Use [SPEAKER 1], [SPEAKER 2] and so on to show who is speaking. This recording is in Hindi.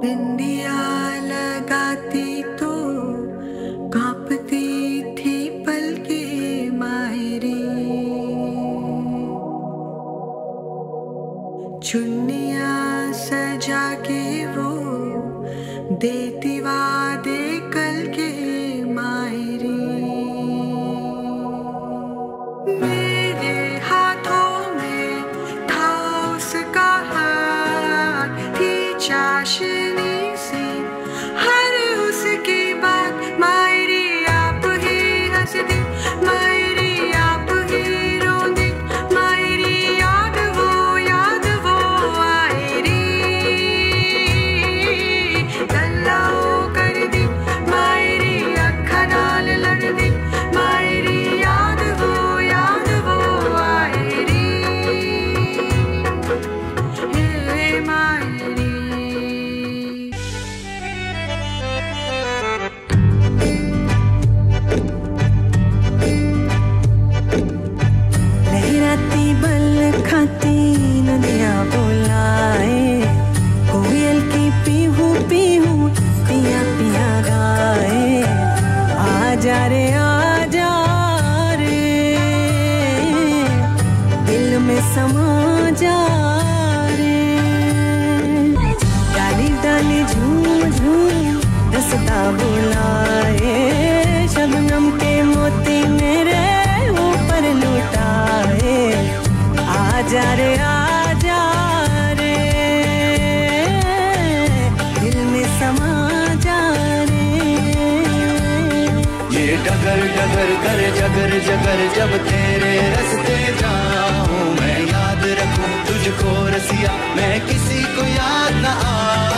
[SPEAKER 1] बिंदिया लगाती तो कांपती थी पलकें मायरी, चुन्नियां सजा के वो देती वादे कल के मायरी। मेरे हाथों में था उसका हाथ, थी चाशनी सी हर उसकी बात। मायरी आप ही हंसती, मायरी आप ही रोंदी, मायरी याद वो आयरी। गल्ला कर दी मायरी, अखा नाल लड़ दी मायरी, याद वो आयरी। हे मायरी। लहराती बल खाती नदियाँ बुलाए, कोयल की पीहू पीहू पिया पिया गाए। आजा रे आजा रे, दिल में समा जा रे। डाली डाली झूम झूम रसता बुलाए, शबनम के मोती मेरे ऊपर लुटाए। आजा रे दिल में समा जा रे।
[SPEAKER 2] ये डगर डगर कर जगर जगर, जब तेरे रास्ते जाऊं मैं याद रखूं तुझको रसिया, मैं किसी को याद न आऊं।